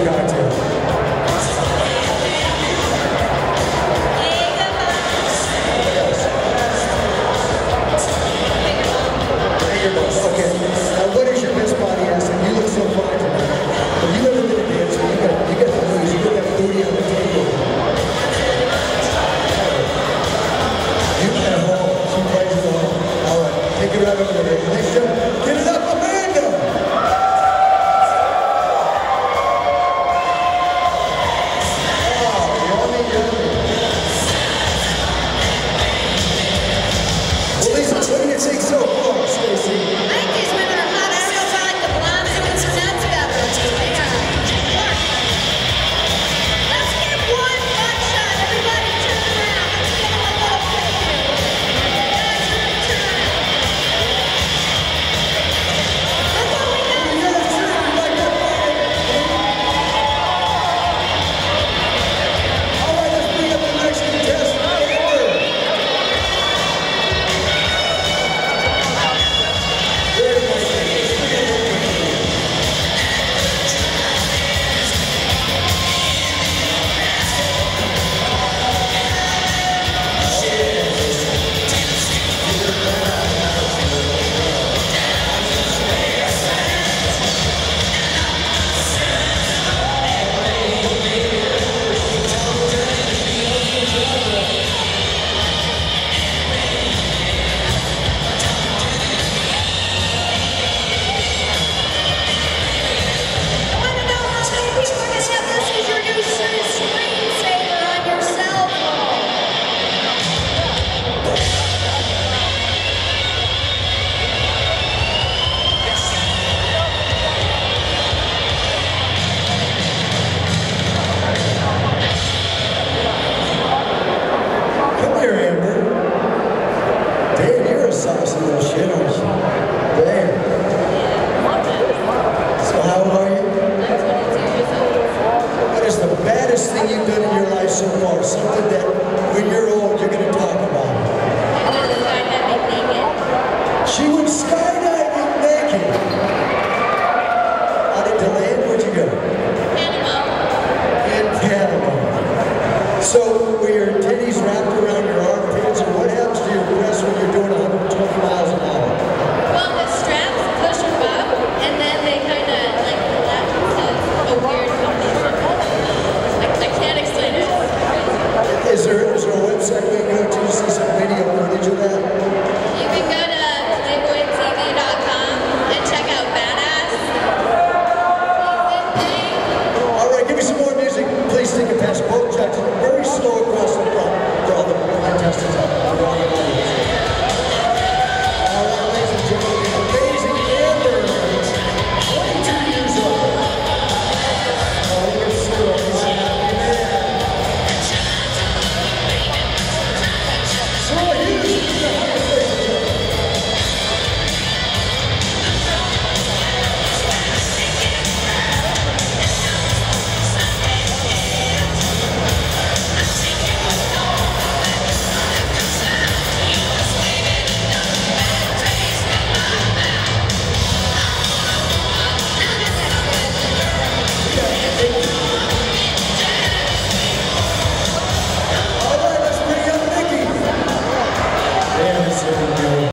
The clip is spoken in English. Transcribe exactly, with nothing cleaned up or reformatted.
cocktail. Okay, now what is your best body asset? You look so fine tonight. Have you ever been a dancer? You got, you got the moves. You got that booty on the table. You at home. She plays at home. All right, take it right over there. Next jump. Get it up, Amanda! Oh, yummy, yummy. Well, Lisa, what do you think so far, Stacey? Saucy little shit, aren't you? Damn. So how old are you? What is the baddest thing you've done in your life so far? Something that when you're old you're going to talk about. She went skydiving naked. Out in Deland, where'd you go? Panama. In Panama. So were your titties wrapped around your armpits, or what happens to your breasts when you're doing one hundred twenty miles an hour? Well, the straps push them up, and then they kind of like collapse into a weird combination. I, I can't explain it. Is there, is there a website we can go to to see some video footage of that? You can go to playboy t v dot com and check out Badass. All right, give me some more music. Please take a pass. Both judges. Very slow across the front for all the contestants out there.